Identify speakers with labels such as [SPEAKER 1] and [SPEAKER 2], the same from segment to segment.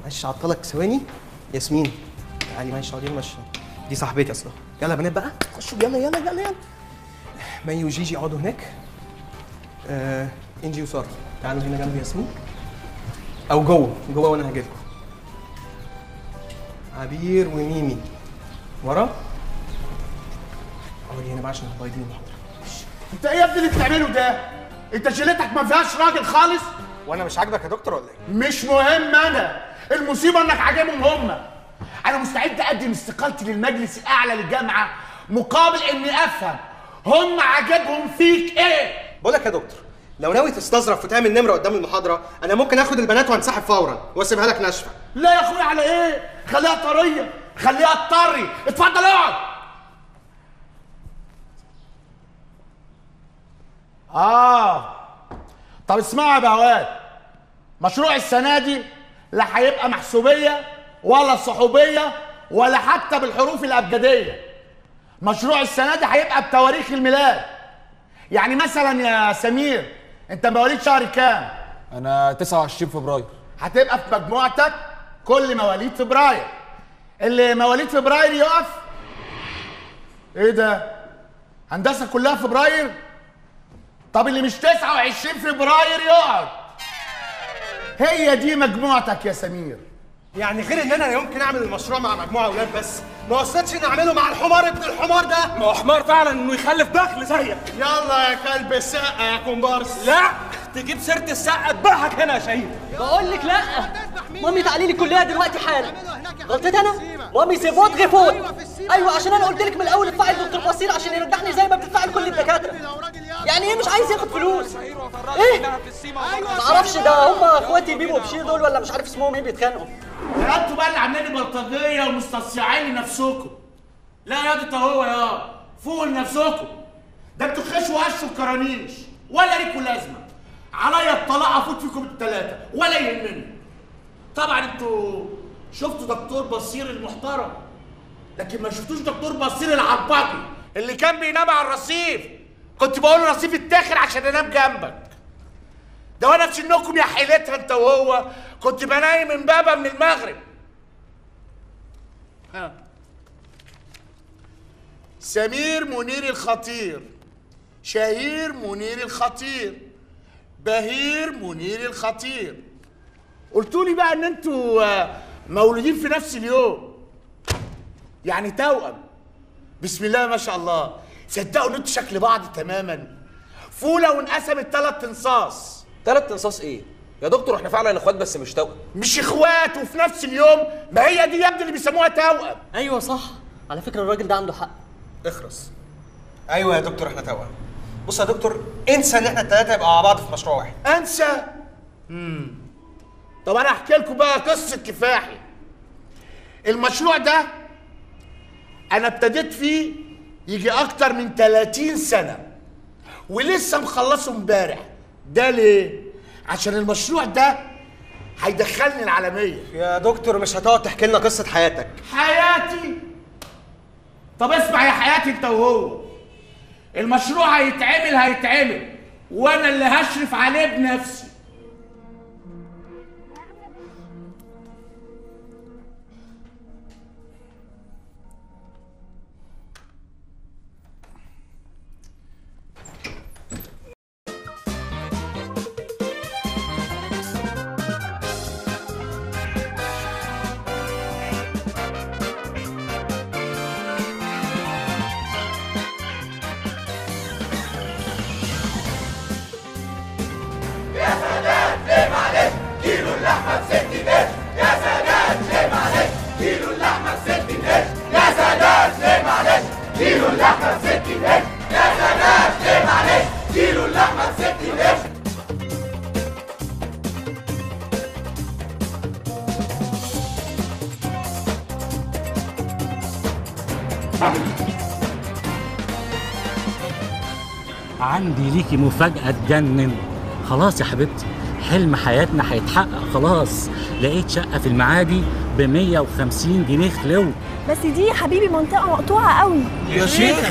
[SPEAKER 1] معلش عطلك ثواني. ياسمين تعالي معلش اقعدي ماشي. دي صاحبتي اصلا. يلا يا بنات بقى خشوا يلا يلا يلا يلا. مي وجيجي اقعدوا هناك. انجي وساره تعالوا هنا جنب ياسمين او جوه وانا هاجيلكم. عبير وميمي ورا. اقعدي هنا بقى عشان هتبيضين المحاضره.
[SPEAKER 2] انت ايه يا ابني اللي بتعمله ده؟ انت شيلتك ما فيهاش راجل خالص؟
[SPEAKER 1] وانا مش عاجبك يا دكتور ولا ايه؟
[SPEAKER 2] مش مهم انا، المصيبه انك عاجبهم هم. انا مستعد اقدم استقالتي للمجلس الاعلى للجامعه مقابل اني افهم هم عاجبهم فيك ايه؟
[SPEAKER 1] بقول لك يا دكتور لو ناوي تستظرف وتعمل نمره قدام المحاضره انا ممكن اخد البنات وانسحب فورا واسيبها لك ناشفه.
[SPEAKER 2] لا يا اخويا على ايه؟ خليها طريه، خليها تطري. اتفضل اقعد. طب اسمعوا يا بهوات، مشروع السنه دي لا هيبقى محسوبيه ولا صحوبيه ولا حتى بالحروف الابجديه. مشروع السنه دي هيبقى بتواريخ الميلاد. يعني مثلا يا سمير انت مواليد شهر كام؟
[SPEAKER 3] انا 29 فبراير.
[SPEAKER 2] هتبقى في مجموعتك كل مواليد فبراير. اللي مواليد فبراير يقف. ايه ده؟ هندسه كلها فبراير؟ طب اللي مش 29 فبراير يقعد. هي دي مجموعتك يا سمير.
[SPEAKER 1] يعني غير ان انا يمكن اعمل المشروع مع مجموعه اولاد بس ما وصلتش ان اعمله مع الحمار ابن الحمار ده.
[SPEAKER 3] ما هو حمار فعلا انه يخلف دخل زيك.
[SPEAKER 1] يلا يا كلب السقه يا كومبارس.
[SPEAKER 3] لا تجيب سيره السقه اذبحك هنا يا شهيد.
[SPEAKER 4] بقول لك لا. مامي تعالي لي الكليه دلوقتي حالا. غلطت انا؟ مامي سي فوت غي فوت. ايوه عشان انا قلت لك من الاول ادفعي لدكتور بصير عشان يرجعني زي ما بتدفعي لكل الدكاتره. يعني ايه مش عايز ياخد فلوس؟ ايه؟ ما اعرفش ده هم اخواتي بيبو وبشير دول ولا مش عارف اسمهم ايه بيتخانقوا.
[SPEAKER 2] يا انتوا بقى اللي عاملين بلطجيه ومستصيعين لنفسكم. لا يا دي هو يا فوقوا لنفسكم. ده انتوا خشوا وقشوا الكرانيش ولا ليكوا لازمه. عليا الطلاق افوت فيكم الثلاثه ولا يهمني. طبعا انتوا شفتوا دكتور بصير المحترم لكن ما شفتوش دكتور بصير العباقي اللي كان بينام على الرصيف. كنت بقول له رصيف التاخر عشان انام جنبك. ده وانا في سنكم يا حيلتها انت وهو كنت بنايم من بابا من المغرب. سمير منير الخطير، شهير منير الخطير، بهير منير الخطير. قلتولي بقى ان انتوا مولودين في نفس اليوم يعني توأم. بسم الله ما شاء الله. صدقوا ان انتوا شكل بعض تماما. فوله وانقسمت 3 انصاص.
[SPEAKER 5] 3 انصاص ايه؟ يا دكتور احنا فعلا اخوات بس مش توأم.
[SPEAKER 2] مش اخوات وفي نفس اليوم؟ ما هي دي يا ابني اللي بيسموها توأم.
[SPEAKER 4] ايوه صح على فكره الراجل ده عنده حق.
[SPEAKER 1] اخرس. ايوه يا دكتور احنا توأم. بص يا دكتور انسى ان احنا الثلاثه يبقى مع بعض في مشروع واحد.
[SPEAKER 2] انسى؟ طب انا احكي لكم بقى قصه كفاحي. المشروع ده انا ابتديت فيه يجي اكتر من 30 سنه ولسه مخلصه امبارح. ده ليه؟ عشان المشروع ده هيدخلني العالميه.
[SPEAKER 1] يا دكتور مش هتقعد تحكي لنا قصه حياتك.
[SPEAKER 2] حياتي؟ طب اسمع يا حياتي انت وهو. المشروع هيتعمل وانا اللي هشرف عليه بنفسي.
[SPEAKER 6] عندي ليكي مفاجأة تجنن. خلاص يا حبيبتي حلم حياتنا هيتحقق خلاص. لقيت شقة في المعادي ب 150 جنيه خلو.
[SPEAKER 7] بس دي يا حبيبي منطقة مقطوعة قوي
[SPEAKER 1] يا شيخ.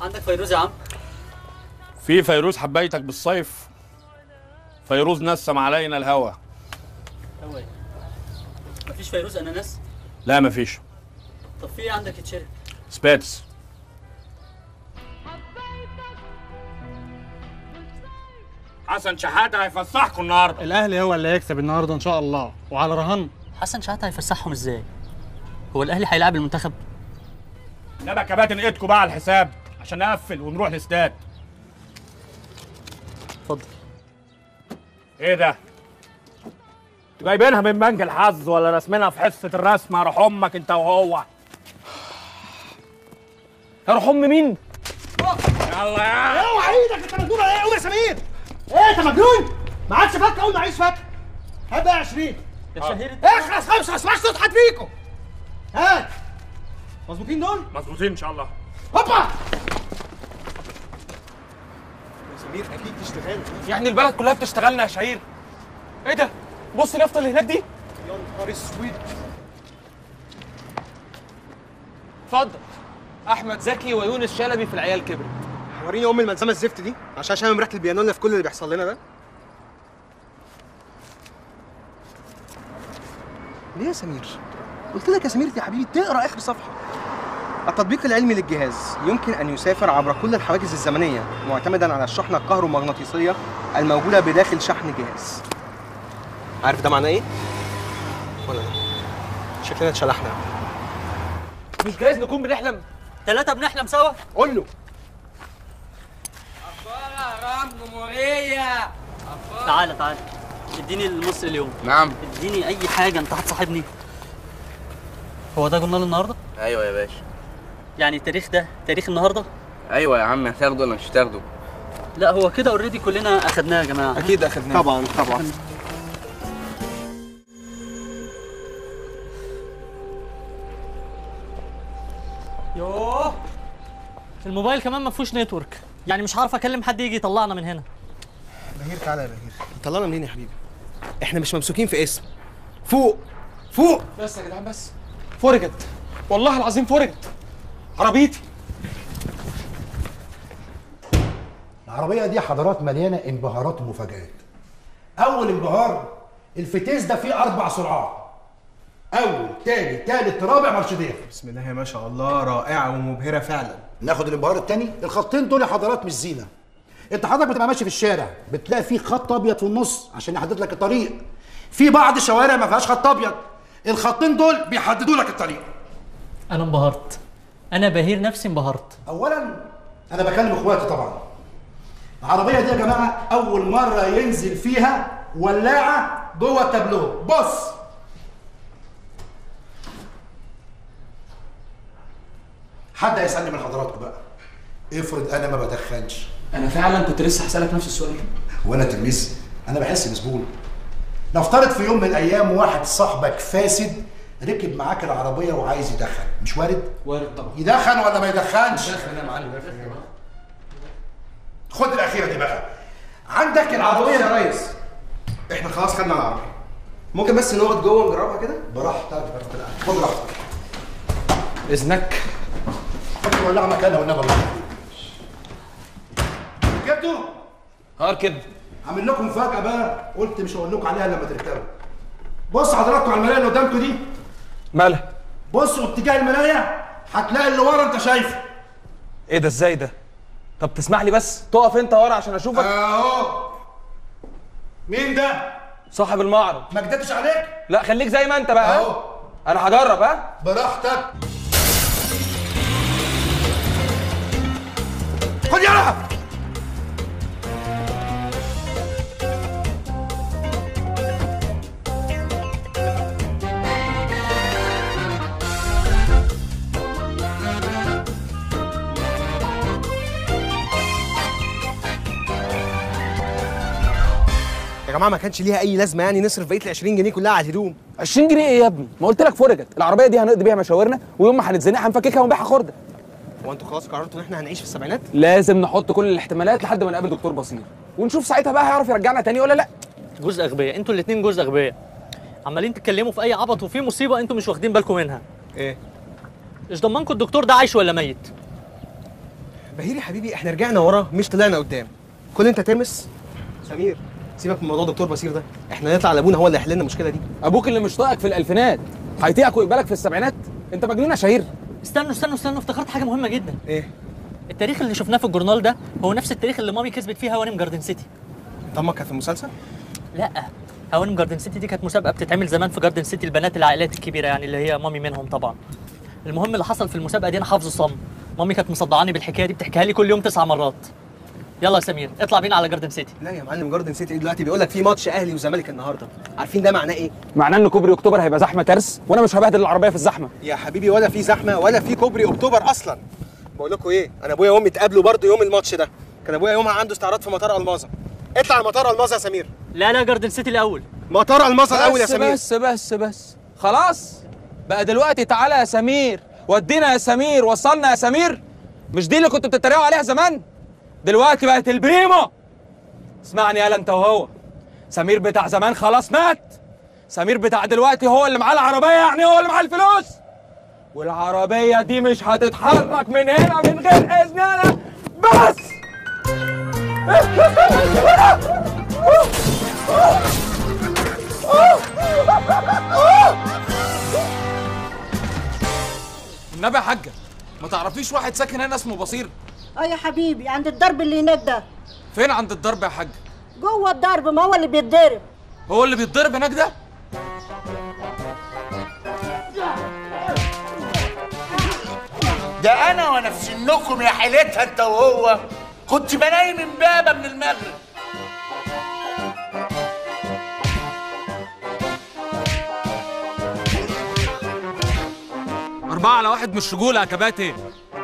[SPEAKER 4] عندك فيروز يا عم؟
[SPEAKER 2] في فيروز حبيتك بالصيف، فيروز نسم علينا الهوى.
[SPEAKER 4] هو ايه؟ مفيش فيروز اناناس؟
[SPEAKER 2] لا مفيش.
[SPEAKER 4] طب في ايه عندك يتشرب؟
[SPEAKER 2] سباتس. حسن شحاته هيفسحكم النهارده.
[SPEAKER 8] الاهلي هو اللي هيكسب النهارده ان شاء الله، وعلى رهان.
[SPEAKER 4] حسن شحاته هيفسحهم ازاي؟ هو الاهلي هيلاعب المنتخب؟
[SPEAKER 2] لا بقى كباتن ايدكم بقى على الحساب عشان نقفل ونروح الاستاد.
[SPEAKER 4] اتفضل.
[SPEAKER 2] ايه ده؟ انتوا جايبينها من بنك الحظ ولا راسمينها في حصه الرسم؟ روح امك انت وهو.
[SPEAKER 3] هروح ام مين؟
[SPEAKER 2] يلا يا
[SPEAKER 1] اوعى ايدك، انت مجنون ولا ايه؟ قوم يا سمير. ايه انت مجنون؟ ما عادش فك، اول ما عايز فك. هات بقى 20.
[SPEAKER 4] يا شهير
[SPEAKER 1] اخلص 5 ما اسمعش صوت حد فيكم. هات. مظبوطين دول؟
[SPEAKER 2] مظبوطين ان شاء الله.
[SPEAKER 1] هوبا. يا سمير اكيد تشتغل.
[SPEAKER 3] يعني البلد كلها بتشتغلنا يا شهير؟ ايه ده؟ بص اليافطه اللي هناك دي.
[SPEAKER 1] يا نهار اسود.
[SPEAKER 3] اتفضل. احمد زكي ويونس شلبي في العيال كبرت.
[SPEAKER 1] وريني ام الملزمه الزفت دي عشان اشم ريحه البيانو في كل اللي بيحصل لنا ده. ليه يا سمير؟ قلت لك يا سمير يا حبيبي تقرا اخر صفحه. التطبيق العلمي للجهاز يمكن ان يسافر عبر كل الحواجز الزمنيه معتمدا على الشحنه الكهرومغناطيسيه الموجوده بداخل شحن الجهاز. عارف ده معناه ايه؟ ولا لا؟ شكلنا اتشلحنا.
[SPEAKER 3] مش جايز نكون بنحلم؟
[SPEAKER 4] 3 بنحلم سوا؟
[SPEAKER 1] قول له.
[SPEAKER 4] تعالى تعالى اديني المصري اليوم.
[SPEAKER 5] نعم.
[SPEAKER 4] اديني اي حاجه، انت هتصاحبني. هو ده جورنال النهارده؟
[SPEAKER 5] ايوه يا باشا.
[SPEAKER 4] يعني التاريخ ده تاريخ النهارده؟
[SPEAKER 5] ايوه يا عم، هتاخده ولا مش هتاخده؟
[SPEAKER 4] لا هو كده اوريدي كلنا اخدناه يا جماعه.
[SPEAKER 3] اكيد اخدناه.
[SPEAKER 1] طبعا طبعا.
[SPEAKER 4] يوه الموبايل كمان ما فيهوش نتورك، يعني مش عارف اكلم حد يجي يطلعنا من هنا.
[SPEAKER 1] بهير تعالى يا بهير. طلعنا منين يا حبيبي؟ احنا مش ممسوكين في اسم. فوق فوق.
[SPEAKER 3] بس يا جدعان بس. فرجت والله العظيم فرجت عربيتي.
[SPEAKER 9] العربية دي حضارات مليانة انبهارات ومفاجآت. أول انبهار الفتيس ده فيه 4 سرعات. أول، تاني، تالت، رابع مرشدين.
[SPEAKER 1] بسم الله ما شاء الله، رائعة ومبهرة فعلا.
[SPEAKER 9] ناخد الانبهار التاني، الخطين دول يا حضرات مش زينة. أنت حضرتك بتبقى ماشي في الشارع بتلاقي فيه خط أبيض في النص عشان يحدد لك الطريق. في بعض الشوارع ما فيهاش خط أبيض، الخطين دول بيحددوا لك الطريق.
[SPEAKER 4] انا انبهرت، انا بهير نفسي انبهرت.
[SPEAKER 9] أولاً أنا بكلم إخواتي طبعاً. العربية دي يا جماعة أول مرة ينزل فيها ولاعة جوه التابلو. بص حد هيسألني من حضراتكم بقى، افرض أنا ما بدخنش.
[SPEAKER 3] انا فعلا كنت لسه هسألك نفس السؤال.
[SPEAKER 9] وأنا تلميذ، أنا بحس بزبون. نفترض في يوم من الأيام واحد صاحبك فاسد ركب معاك العربية وعايز يدخن، مش وارد؟
[SPEAKER 3] وارد طبعا.
[SPEAKER 9] يدخن ولا ما يدخنش؟
[SPEAKER 1] دخل يا معلم.
[SPEAKER 9] خد الأخيرة دي بقى. عندك العربية
[SPEAKER 1] يا ريس، احنا خلاص خدنا العربية، ممكن بس نقعد جوه ونجربها كده؟
[SPEAKER 9] براحتك، خد راحتك.
[SPEAKER 3] اذنك.
[SPEAKER 9] حط الولاعة مكانها والنبي الله. ركبتوا؟
[SPEAKER 3] اركب.
[SPEAKER 9] عامل لكم مفاجأة بقى، قلت مش هقول لكم عليها لما تركبوا. بص حضراتكم على المراية اللي قدامكم دي.
[SPEAKER 3] مالها؟
[SPEAKER 9] بصوا اتجاه المراية هتلاقي اللي ورا انت شايفه.
[SPEAKER 3] ايه ده ازاي ده؟ طب تسمح لي بس تقف انت ورا عشان اشوفك.
[SPEAKER 9] اهو. مين ده؟
[SPEAKER 3] صاحب المعرض.
[SPEAKER 9] ما كدبتش عليك؟
[SPEAKER 3] لا خليك زي ما انت بقى.
[SPEAKER 9] اهو.
[SPEAKER 3] انا هجرب. ها؟
[SPEAKER 9] براحتك. خد يلا.
[SPEAKER 1] يا جماعه ما كانش ليها اي لازمه يعني نصرف بقيه ال 20 جنيه كلها على الهدوم.
[SPEAKER 3] 20 جنيه ايه يا ابني؟ ما قلت لك فرجت. العربيه دي هنقضي بيها مشاورنا، ويوم ما هنتزنق هنفككها ونبيعها خرده.
[SPEAKER 1] هو انتوا خلاص قررتوا ان احنا هنعيش في السبعينات؟
[SPEAKER 3] لازم نحط كل الاحتمالات لحد ما نقابل دكتور بصير، ونشوف ساعتها بقى هيعرف يرجعنا تاني ولا لا.
[SPEAKER 4] جوز اغبياء، انتوا الاثنين جوز اغبياء. عمالين تتكلموا في اي عبط وفي مصيبه انتوا مش واخدين بالكم منها.
[SPEAKER 1] ايه؟
[SPEAKER 4] ايش ضمنكم الدكتور ده عايش ولا ميت؟
[SPEAKER 1] بهير يا حبيبي احنا رجعنا ورا مش طلعنا قدام. كل انت ترمس. سمير سيبك من موضوع دكتور بصير ده، احنا نطلع لابونا هو اللي هيحل لنا المشكله دي.
[SPEAKER 3] ابوك اللي مش طايقك في الالفينات هيطيقك ويقبلك في السبعينات؟ انت مجنون يا شهير.
[SPEAKER 4] استنوا افتكرت حاجه مهمه جدا.
[SPEAKER 1] ايه؟
[SPEAKER 4] التاريخ اللي شفناه في الجورنال ده هو نفس التاريخ اللي مامي كسبت فيه هوانم جاردن سيتي.
[SPEAKER 1] طب ما كانت في المسلسل؟
[SPEAKER 4] لا، هوانم جاردن سيتي دي كانت مسابقه بتتعمل زمان في جاردن سيتي البنات العائلات الكبيره، يعني اللي هي مامي منهم طبعا. المهم اللي حصل في المسابقه دي انا حافظه صم. مامي كانت مصدعاني بالحكايه دي، بتحكيها لي كل يوم 9 مرات. يلا يا سمير اطلع بينا على جاردن سيتي.
[SPEAKER 1] لا يا معلم، جاردن سيتي دلوقتي بيقول لك في ماتش اهلي وزمالك النهارده. عارفين ده معناه ايه؟
[SPEAKER 3] معناه ان كوبري اكتوبر هيبقى زحمه كارثه، وانا مش هبهدل العربيه في الزحمه.
[SPEAKER 1] يا حبيبي ولا في زحمه ولا في كوبري اكتوبر اصلا. بقول لكم ايه، انا ابويا وامي اتقابلوا برضه يوم الماتش ده. كان ابويا يومها عنده استعراض في مطار الماظه. اطلع على مطار الماظه يا سمير.
[SPEAKER 4] لا جاردن سيتي الاول.
[SPEAKER 1] مطار الماظه الاول يا سمير.
[SPEAKER 3] بس خلاص بقى دلوقتي. تعالى يا سمير، ودينا يا سمير، وصلنا يا سمير. مش دي اللي كنتوا بتتريقوا عليها زمان؟ دلوقتي بقت البريمو. اسمعني يالا انت وهو، سمير بتاع زمان خلاص مات. سمير بتاع دلوقتي هو اللي معاه العربيه، يعني هو اللي معاه الفلوس. والعربيه دي مش هتتحرك من هنا من غير اذن انا بس. النبي يا حاجه، ما تعرفيش واحد ساكن هنا اسمه بصير؟
[SPEAKER 10] يا حبيبي عند الضرب اللي هناك ده.
[SPEAKER 3] فين عند الضرب يا حاج؟
[SPEAKER 10] جوه الضرب، ما هو اللي بيتضرب.
[SPEAKER 3] هو اللي بيتضرب هناك ده؟
[SPEAKER 2] ده انا وانا في سنكم يا حيلتها انت وهو كنت بنايم امبابه من المغرب.
[SPEAKER 3] أربعة على واحد مش رجولة يا كباتن.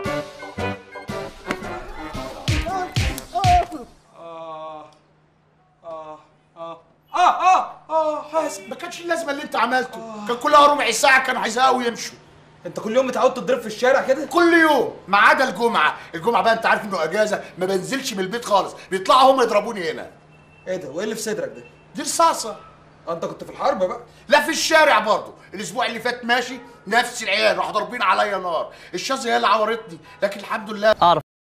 [SPEAKER 2] حاسب، ما كانش اللازمه اللي انت عملته. كان كلها ربع ساعه كانوا هيزهقوا ويمشوا.
[SPEAKER 3] انت كل يوم متعود تضرب في الشارع كده؟
[SPEAKER 2] كل يوم ما عدا الجمعه. الجمعه بقى انت عارف انه اجازه، ما بنزلش من البيت خالص، بيطلعوا هم يضربوني هنا.
[SPEAKER 3] ايه ده؟ وايه اللي في صدرك ده؟
[SPEAKER 2] دي رصاصه.
[SPEAKER 3] انت كنت في الحرب بقى؟
[SPEAKER 2] لا في الشارع برضه. الاسبوع اللي فات ماشي نفس العيال راحوا ضاربين عليا نار. الشظيه هي اللي عورتني، لكن الحمد لله.